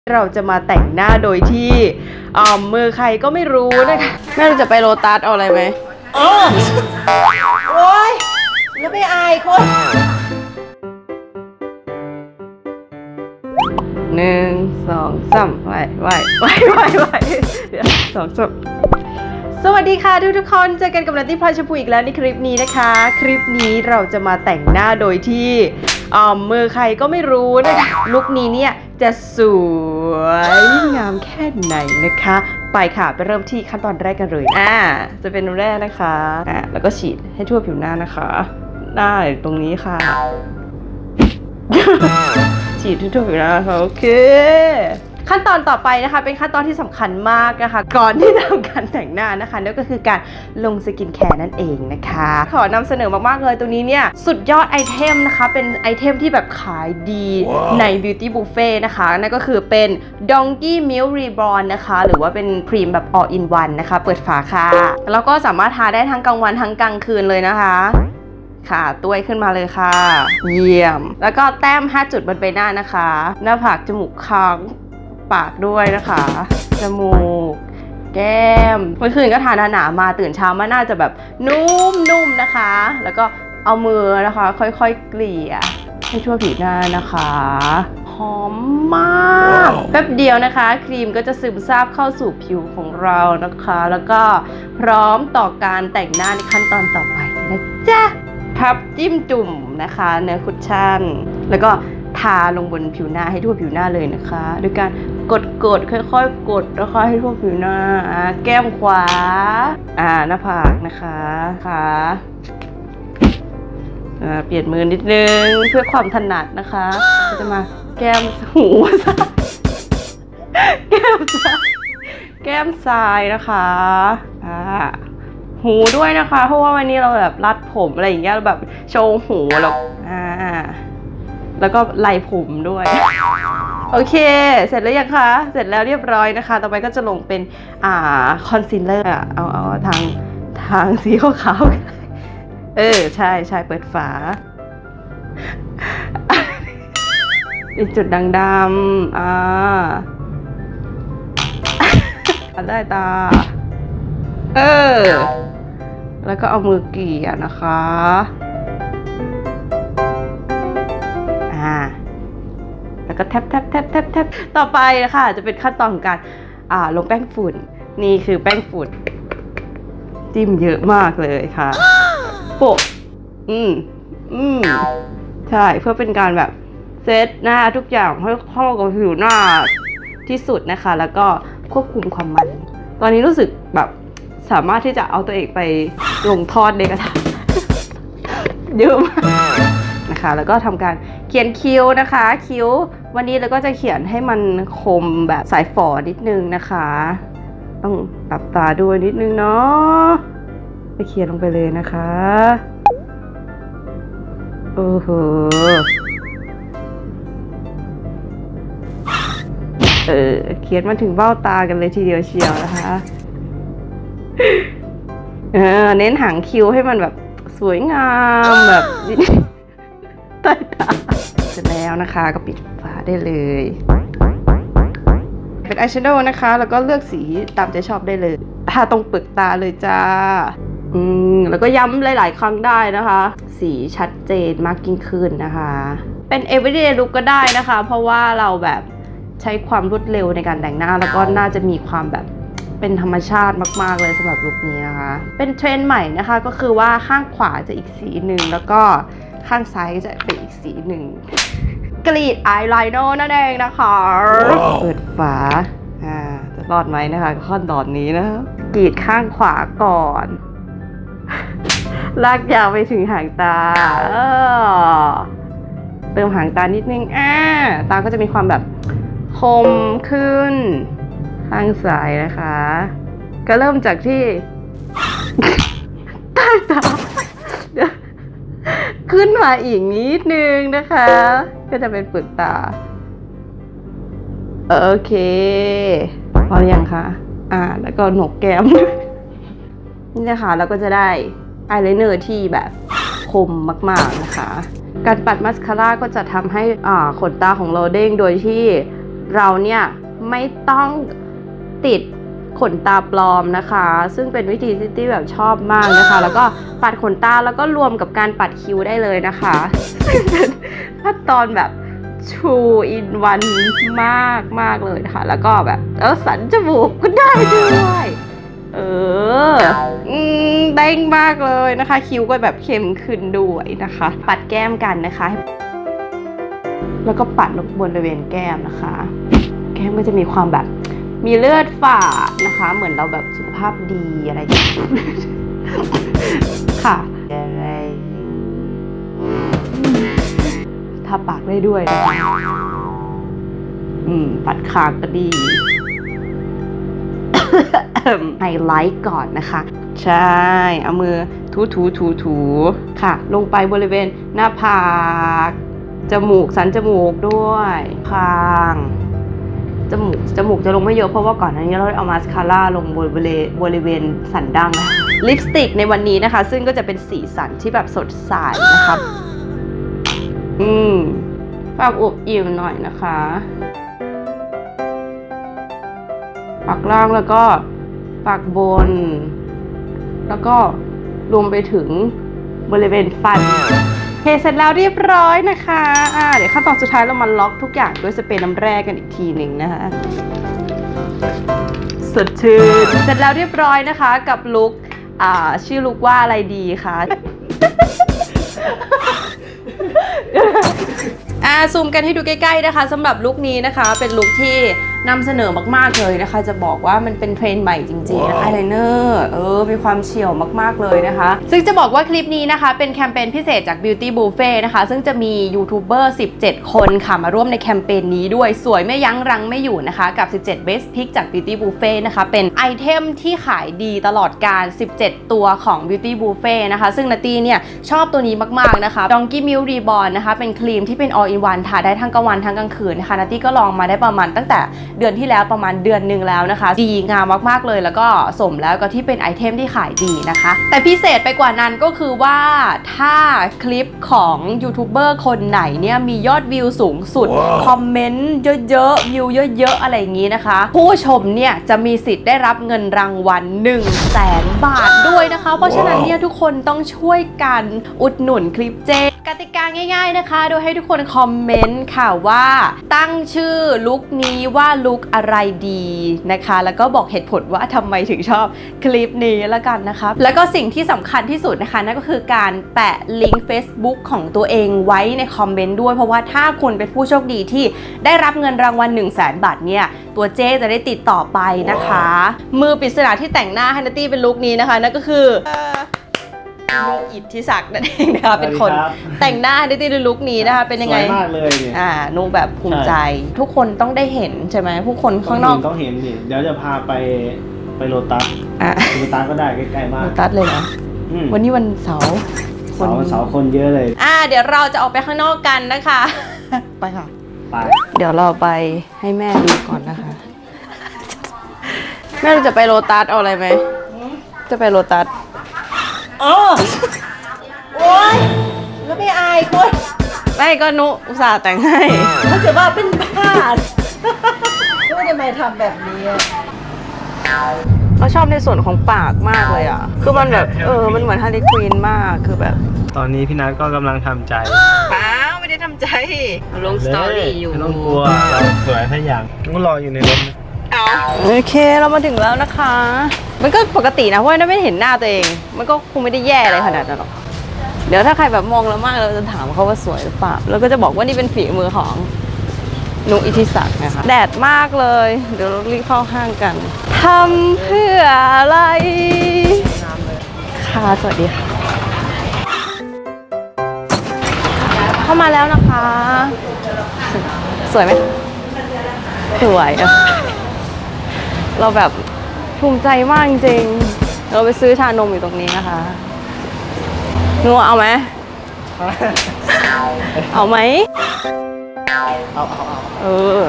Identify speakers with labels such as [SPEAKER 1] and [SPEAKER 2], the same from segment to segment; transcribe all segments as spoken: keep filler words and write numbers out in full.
[SPEAKER 1] เราจะมาแต่งหน้าโดยที่อ่ามือใครก็ไม่รู้นะคะแม่จะไปโลตัสเอาอะไรไหมอ๋อโอ้ยแล้วไม่อายคนหนึ่งสองสามไหวไหวไหวไหวไหวเดี๋ยวสองสามสวัสดีค่ะทุกทุกคนเจอกันกับนัตตี้พลอยชมพูอีกแล้วในคลิปนี้นะคะคลิปนี้เราจะมาแต่งหน้าโดยที่อ่ามือใครก็ไม่รู้นะคะลุคนี้เนี่ยจะสวยงามแค่ไหนนะคะไปค่ะไปเริ่มที่ขั้นตอนแรกกันเลยอ่าจะเป็นแรกนะคะอ่าแล้วก็ฉีดให้ทั่วผิวหน้านะคะหน้าตรงนี้ค่ะ ฉีดทั่วผิวหน้าค่ะโอเคขั้นตอนต่อไปนะคะเป็นขั้นตอนที่สำคัญมากนะคะก่อนที่จะทำการแต่งหน้านะคะนั่นก็คือการลงสกินแคร์นั่นเองนะคะขอนำเสนอมากๆเลยตัวนี้เนี่ยสุดยอดไอเทมนะคะเป็นไอเทมที่แบบขายดี wow. ใน Beauty Buffet นะคะนั่นก็คือเป็น Donkey Milk Reborn นะคะหรือว่าเป็นครีมแบบ all in one นะคะเปิดฝาค่ะแล้วก็สามารถทาได้ทั้งกลางวันทั้งกลางคืนเลยนะคะค่ะต้วยขึ้นมาเลยค่ะเยี่ยมแล้วก็แต้มห้าจุดบนใบหน้านะคะหน้าผากจมูกคางปากด้วยนะคะจมูกแก้มเมื่อคืนก็ทาหนาๆมาตื่นเช้ามาน่าจะแบบนุ่มๆนะคะแล้วก็เอามือนะคะค่อยๆเกลี่ยให้ทั่วผิวหน้านะคะหอมมากแป๊บเดียวนะคะครีมก็จะซึมซาบเข้าสู่ผิวของเรานะคะแล้วก็พร้อมต่อการแต่งหน้าในขั้นตอนต่อไปนะจ๊ะพับจิ้มจุ่มนะคะเนื้อคุชชั่นแล้วก็ทาลงบนผิวหน้าให้ทั่วผิวหน้าเลยนะคะโดยการกดกดค่อยๆกดนะคะให้ทั่วผิวหน้าแก้มขวาอ่าหน้าผากนะคะค่ะอ่าเปลี่ยนมือนิดนึงเพื่อความถนัดนะคะก็จะมาแก้มหูแก้มซ้ายแก้มซ้ายนะคะอ่าหูด้วยนะคะเพราะว่าวันนี้เราแบบรัดผมอะไรอย่างเงี้ยแบบโชว์หูแล้วอ่าแล้วก็ไล่ผมด้วยโอเคเสร็จแล้วยังคะเสร็จแล้วเรียบร้อยนะคะต่อไปก็จะลงเป็นอ่าคอนซีลเลอร์เอาเอาทางทางสีขาวๆเออใช่ใช่เปิดฝาเป็นจุดด่างดำอ่าได้ตาเออแล้วก็เอามือเกี่ยนะคะอ่าแล้วก็แทบแทบแทบแทบแทบต่อไปนะคะจะเป็นขั้นตอนของการอ่าลงแป้งฝุ่นนี่คือแป้งฝุ่นจิ้มเยอะมากเลยค่ะโปะอืมอืมใช่เพื่อเป็นการแบบเซตหน้าทุกอย่างให้เข้ากับผิวหน้าที่สุดนะคะแล้วก็ควบคุมความมันตอนนี้รู้สึกแบบสามารถที่จะเอาตัวเองไปลงทอดในกระทะเยอะมากนะคะแล้วก็ทำการเขียนคิ้วนะคะคิ้ววันนี้เราก็จะเขียนให้มันคมแบบสายฝอนิดนึงนะคะต้องหลับตาด้วยนิดนึงเนาะไปเขียนลงไปเลยนะคะโอ้โหเออเขียนมาถึงเบ้าตากันเลยทีเดียวเชียวนะคะเออเน้นหางคิ้วให้มันแบบสวยงามแบบใต้ตาเสร็จแล้วนะคะก็ปิดฝาได้เลยเป็นอายแชโดว์นะคะแล้วก็เลือกสีตามใจชอบได้เลยทาตรงเปลือกตาเลยจ้าอืมแล้วก็ย้ำหลายๆครั้งได้นะคะสีชัดเจนมากยิ่งขึ้นนะคะเป็น everyday look ก็ได้นะคะเพราะว่าเราแบบใช้ความรวดเร็วในการแต่งหน้าแล้วก็น่าจะมีความแบบเป็นธรรมชาติมากๆเลยสำหรับลุคนี้นะคะเป็นเทรนด์ใหม่นะคะก็คือว่าข้างขวาจะอีกสีหนึ่งแล้วก็ข้างซ้ายจะเป็นอีกสีหนึ่งกรีดอายไลเนอร์นั่นเองนะคะ wow. เปิดฝาอ่าจะรอดไหมนะคะขั้นตอนนี้นะกรีดข้างขวาก่อนลากยาวไปถึงหางตาเติมหางตานิดนึงอ่าตาก็จะมีความแบบคมขึ้นข้างซ้ายนะคะก็เริ่มจากที่ใต้ตาขึ้นมาอีกนิดนึงนะคะก็จะเป็นเปลือกตาโอเคพอหรือยังคะอ่าแล้วก็หนกแก้มนี่นะคะแล้วก็จะได้อายไลเนอร์ที่แบบคมมากๆนะคะการปัดมัสคาร่าก็จะทำให้อ่าขนตาของเราเด้งโดยที่เราเนี่ยไม่ต้องติดขนตาปลอมนะคะซึ่งเป็นวิธีที่แบบชอบมากนะคะแล้วก็ปัดขนตาแล้วก็รวมกับการปัดคิ้วได้เลยนะคะเป็นขั้นตอนแบบ two in one มากมากเลยนะคะแล้วก็แบบเออสันจมูกก็ได้ด้วยเอออืมเด้งมากเลยนะคะคิ้วก็แบบเข้มขึ้นด้วยนะคะปัดแก้มกันนะคะแล้วก็ปัดลงบริเวณแก้มนะคะแก้มก็จะมีความแบบมีเลือดฝาดนะคะเหมือนเราแบบสุขภาพดีอะไรอย่างเงี้ยค่ะทาปากได้ด้วยนะคะอืมปัดคางก็ดีไฮไลท์ก่อนนะคะใช่เอามือถูถูถูถูค่ะลงไปบริเวณหน้าผากจมูกสันจมูกด้วยคางจมูกจมูกจะลงไม่เยอะเพราะว่าก่อนหน้านี้เราเอามาสคาร่าลงบริเวณบริเวณสันดั้งลิปสติกในวันนี้นะคะซึ่งก็จะเป็นสีสันที่แบบสดใสนะคะอืมปากอวบอิ่มหน่อยนะคะปากล่างแล้วก็ปากบนแล้วก็รวมไปถึงบริเวณฟันเทเสร็จแล้วเรียบร้อยนะคะอ่าเดี๋ยวขั้นตอนสุดท้ายเรามาล็อกทุกอย่างด้วยสเปรย์น้ำแร่กันอีกทีหนึ่งนะคะสดชื่นเสร็จแล้วเรียบร้อยนะคะกับลุคอ่าชื่อลุคว่าอะไรดีคะอ่าซูมกันให้ดูใกล้ๆนะคะสำหรับลุคนี้นะคะเป็นลุคที่นำเสนอมากๆเลยนะคะจะบอกว่ามันเป็นเทรนด์ใหม่จริงๆนะคะอายไลเนอร์เออมีความเฉียวมากๆเลยนะคะซึ่งจะบอกว่าคลิปนี้นะคะเป็นแคมเปญพิเศษจาก Beauty Buffet นะคะซึ่งจะมียูทูบเบอร์สิบเจ็ดคนค่ะมาร่วมในแคมเปญนี้ด้วยสวยไม่ยั้งรั้งไม่อยู่นะคะกับสิบเจ็ด Best Pick จาก Beauty Buffet นะคะเป็นไอเทมที่ขายดีตลอดการสิบเจ็ดตัวของ Beauty Buffet นะคะซึ่งนาตี้เนี่ยชอบตัวนี้มากๆนะคะ Donkey Milk Reborn นะคะเป็นครีมที่เป็น all in one ทาได้ทั้งกลางวันทั้งกลางคืนนะคะนาตี้ก็ลองมาได้ประมาณตั้งแต่เดือนที่แล้วประมาณเดือนหนึ่งแล้วนะคะดีงามมากๆเลยแล้วก็สมแล้วก็ที่เป็นไอเทมที่ขายดีนะคะแต่พิเศษไปกว่านั้นก็คือว่าถ้าคลิปของยูทูบเบอร์คนไหนเนี่ยมียอดวิวสูงสุดคอมเมนต์เยอะๆวิวเยอะๆอะไรอย่างนี้นะคะผู้ชมเนี่ยจะมีสิทธิ์ได้รับเงินรางวัล หนึ่งแสน บาทด้วยนะคะเพราะฉะนั้นเนี่ยทุกคนต้องช่วยกันอุดหนุนคลิปเจกติกาง่ายๆนะคะโดยให้ทุกคนคอมเมนต์ค่ะว่าตั้งชื่อลุคนี้ว่าลุคอะไรดีนะคะแล้วก็บอกเหตุผลว่าทำไมถึงชอบคลิปนี้ละกันนะคะแล้วก็สิ่งที่สำคัญที่สุดนะคะนั่นก็คือการแปะลิงก์ Facebook ของตัวเองไว้ในคอมเมนต์ด้วยเพราะว่าถ้าคุณเป็นผู้โชคดีที่ได้รับเงินรางวัล หนึ่งแสน บาทเนี่ยตัวเจ๊จะได้ติดต่อไปนะคะมือปริศนาที่แต่งหน้าให้นัตตี้เป็นลุคนี้นะคะนั่นก็คือนุอิทธิศักดิ์นั่นเองนะคะเป็นคนแต่งหน้าให้นัตตี้ในลุคนี้นะคะเป็นยังไงสวยมากเลยอ่านุแบบภูมิใจทุกคนต้องได้เห็นใช่ไหมผู้คนข้างนอก
[SPEAKER 2] ต้องเห็นดิเดี๋ยวจะพาไปไปโลตัสโลตัสก็ได้ใกล้ๆมาก
[SPEAKER 1] โลตัสเลยนะวันนี้วันเสาร์
[SPEAKER 2] เสาร์เสาร์คนเยอะเลย
[SPEAKER 1] อ่าเดี๋ยวเราจะออกไปข้างนอกกันนะคะไปค่ะ
[SPEAKER 2] ไป
[SPEAKER 1] เดี๋ยวเราไปให้แม่ดูก่อนนะคะแม่จะไปโลตัสเอาอะไรไหมจะไปโลตัสอ๋อโอ๊ยแล้วไม่อายคนไม่ก็นุอุตส่าห์แต่งให้เขาจะว่าเป็นบ้าก็ทำไมทำแบบนี้เราชอบในส่วนของปากมากเลยอ่ะคือมันแบบเออมันเหมือนฮาร์ลีควีนมากคือแบบ
[SPEAKER 2] ตอนนี้พี่นัทก็กำลังทำใจ
[SPEAKER 1] ป้าไม่ได้ทำใจลงสตอรี่อยู่
[SPEAKER 2] ไม่ต้องกลัวเราสวยแค่อย่างก็รออยู่ในรถ
[SPEAKER 1] เอาโอเคเรามาถึงแล้วนะคะมันก็ปกตินะเพราะว่าไม่เห็นหน้าตัวเองมันก็คงไม่ได้แย่อะไรขนาดนั้นหรอกเดี๋ยวถ้าใครแบบมองเรามากเราจะถามเขาว่าสวยหรือเปล่าแล้วก็จะบอกว่านี่เป็นฝีมือของนุอิทธิศักดิ์นะคะแดดมากเลยเดี๋ยวเรารีบเข้าห้างกันทำเพื่ออะไรค่ะสวัสดีค่ะเข้ามาแล้วนะคะสวยไหมสวยอ่ะเราแบบภูมิใจมากจริงๆเราไปซื้อชานมอยู่ตรงนี้นะคะนัวเอาไหมเอาไหม
[SPEAKER 2] เอาเอาเอา
[SPEAKER 1] เออ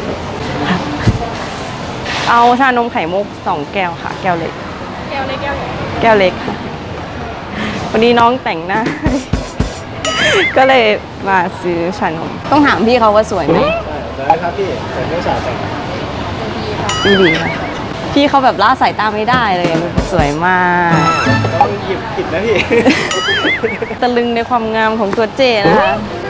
[SPEAKER 1] เอาชานมไข่มุกสองแก้วค่ะแก้วเล็กแก้วเล็กแก้วใหญ่แก้วเล็กค่ะวันนี้น้องแต่งหน้าก็เลยมาซื้อชานมต้องถามพี่เขาว่าสวยไหม
[SPEAKER 2] ได้ครับพี่แต่ไม่สาแต่ง
[SPEAKER 1] ดีดีค่ะพี่เขาแบบล่าสายตาไม่ได้เลยสวยมาก
[SPEAKER 2] ต้องหยิบผิดนะพี่
[SPEAKER 1] ตะลึงในความงามของตัวเจนะคะ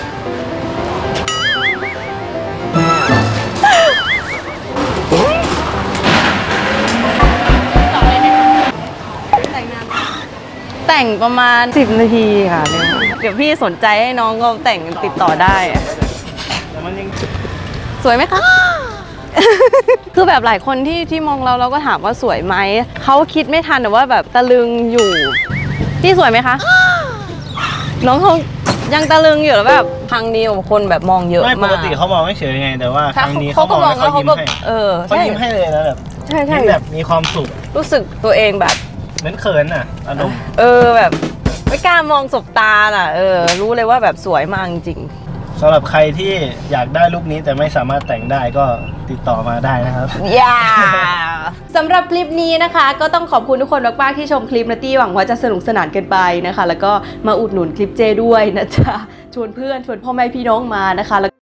[SPEAKER 1] แต่งประมาณสิบนาทีค่ะเดี๋ยวพี่สนใจให้น้องก็แต่งติดต่อได้
[SPEAKER 2] แต่มันยัง
[SPEAKER 1] สวยไหมคะ คือแบบหลายคนที่ที่มองเราเราก็ถามว่าสวยไหมเขาคิดไม่ทันแต่ว่าแบบตะลึงอยู่พี่สวยไหมคะ น้องเขายังตะลึงอยู่แล้วแบบครั้งนี้คนแบบมองเยอะมาก
[SPEAKER 2] ไม่ปกติเขามองไม่เฉยไงแต่ว่าครั้งนี้
[SPEAKER 1] เขาก็มองแล้วเขาก็เออ
[SPEAKER 2] เขายิ้มให้เลยนะแบบ
[SPEAKER 1] ใช่ใช่
[SPEAKER 2] แบบมีความสุข
[SPEAKER 1] รู้สึกตัวเองแบบ
[SPEAKER 2] เหมือนเขินอ่ะอารมณ์
[SPEAKER 1] เออแบบไม่กล้ามองสบตาอ่ะเออรู้เลยว่าแบบสวยมากจริง
[SPEAKER 2] สำหรับใครที่อยากได้ลุคนี้แต่ไม่สามารถแต่งได้ก็ติดต่อมาได้นะครับ
[SPEAKER 1] ย่าสำหรับคลิปนี้นะคะก็ต้องขอบคุณทุกคนมากๆที่ชมคลิปนะตี้หวังว่าจะสนุกสนานกันไปนะคะแล้วก็มาอุดหนุนคลิปเจด้วยนะจ๊ะชวนเพื่อนชวนพ่อแม่พี่น้องมานะคะ